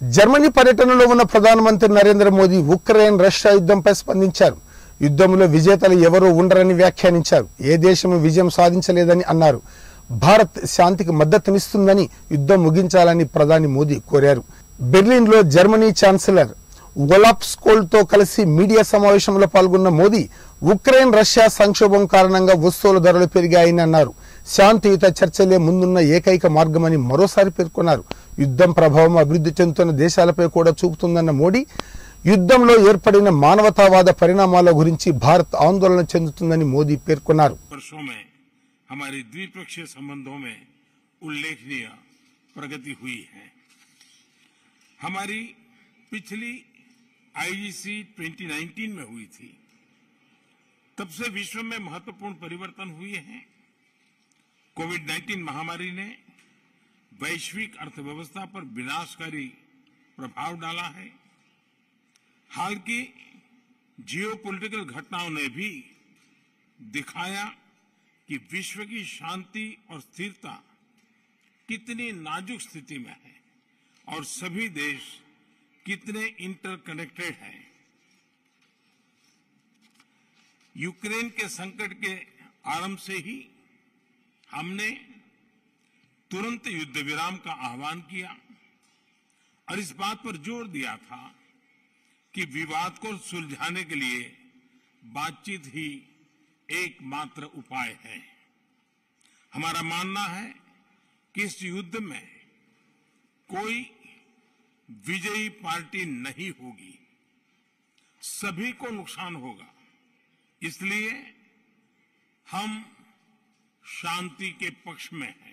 Germany పర్యటనలో ఉన్న ప్రధానమంత్రి నరేంద్ర మోదీ ఉక్రెయిన్ రష్యా యుద్ధంపై స్పందించారు. యుద్ధంలో విజేతలు ఎవరూ ఉండరని వ్యాఖ్యానించారు. ఏ దేశము విజయం సాధించలేదని అన్నారు. భారత్ శాంతికి మద్దతునిస్తుందని, యుద్ధం ముగించాలని ప్రధాని మోదీ కోరారు. బెర్లిన్లో జర్మనీ ఛాన్సలర్ ఒలాఫ్ స్కోల్తో కలిసి మీడియా సమావేశంలో పాల్గొన్న మోదీ ఉక్రెయిన్ రష్యా సంక్షోభం కారణంగా వస్తువుల ధరలు పెరిగాయని అన్నారు. శాంతియుత చర్చలే ముందున్న ఏకైక మార్గమని మరోసారి పేర్కొన్నారు. యుద్ధం ప్రభావం అభివృద్ధి చెందుతున్న దేశాలపై కూడా చూపుతుందన్న మోడీ, యుద్ధంలో ఏర్పడిన మానవతావాద పరిణామాల గురించి భారత్ ఆందోళన చెందుతుందని మోదీ పేర్కొన్నారు. हमारे द्विपक्षीय संबंधों में उल्लेखनीय प्रगति हुई है. हमारी पिछली आईजीसी 2019 में हुई थी. तब से विश्व में महत्वपूर्ण परिवर्तन हुए हैं. कोविड-19 महामारी ने वैश्विक अर्थव्यवस्था पर विनाशकारी प्रभाव डाला है. हाल की जियोपॉलिटिकल घटनाओं ने भी दिखाया कि विश्व की शांति और स्थिरता कितनी नाजुक स्थिति में है और सभी देश कितने इंटरकनेक्टेड हैं. यूक्रेन के संकट के आरंभ से ही हमने तुरंत युद्ध विराम का आह्वान किया और इस बात पर जोर दिया था कि विवाद को सुलझाने के लिए बातचीत ही एकमात्र उपाय है. हमारा मानना है कि इस युद्ध में कोई विजयी पार्टी नहीं होगी, सभी को नुकसान होगा. इसलिए हम शांति के पक्ष में हैं.